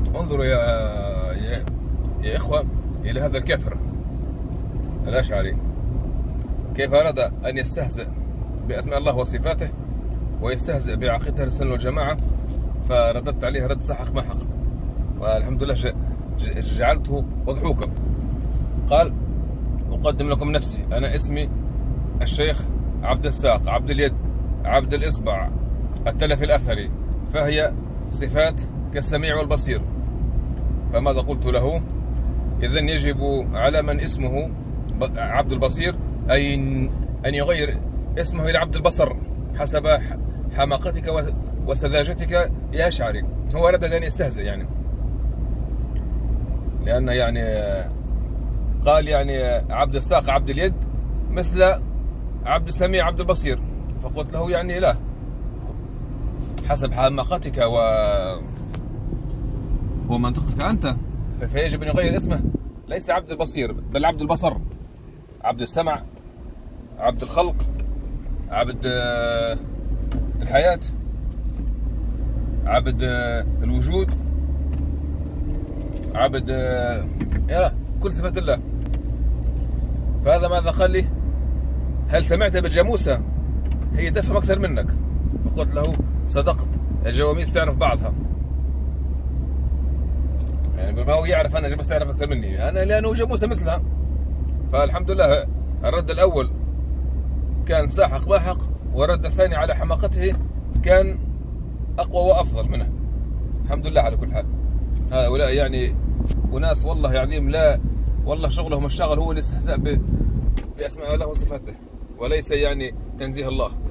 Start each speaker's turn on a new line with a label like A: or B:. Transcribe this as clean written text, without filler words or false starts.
A: انظروا يا إخوة إلى هذا الكافر الأشعري كيف أراد أن يستهزئ بأسماء الله وصفاته ويستهزئ بعقيدة السنة والجماعة، فرددت عليه رد سحق محق، والحمد لله جعلته مضحوكا. قال: أقدم لكم نفسي، أنا اسمي الشيخ عبد الساق، عبد اليد، عبد الإصبع، التلف الأثري، فهي صفات كالسميع والبصير. فماذا قلت له؟ إذن يجب على من اسمه عبد البصير أن يغير اسمه إلى عبد البصر حسب حماقتك وسذاجتك يا أشعري. هو أراد أن يستهزئ يعني، لأن يعني قال يعني عبد الساق عبد اليد مثل عبد السميع عبد البصير، فقلت له يعني لا، حسب حماقتك ومنطقك أنت فيجب أن يغير اسمه، ليس عبد البصير بل عبد البصر، عبد السمع، عبد الخلق، عبد الحياة، عبد الوجود، عبد كل صفات الله. فهذا ماذا قال لي؟ هل سمعت بالجاموسة؟ هي تفهم أكثر منك. فقلت له: صدقت، الجواميس تعرف بعضها. يعني ما هو يعرف أنا جاموسة تعرف أكثر مني أنا، لأنه جاموسة مثلها. فالحمد لله الرد الأول كان ساحق ماحق، والرد الثاني على حماقته كان أقوى وأفضل منه. الحمد لله على كل حال. هؤلاء يعني وناس والله العظيم لا والله شغلهم الشغل هو الاستهزاء بأسماء الله وصفاته، وليس يعني تنزيه الله.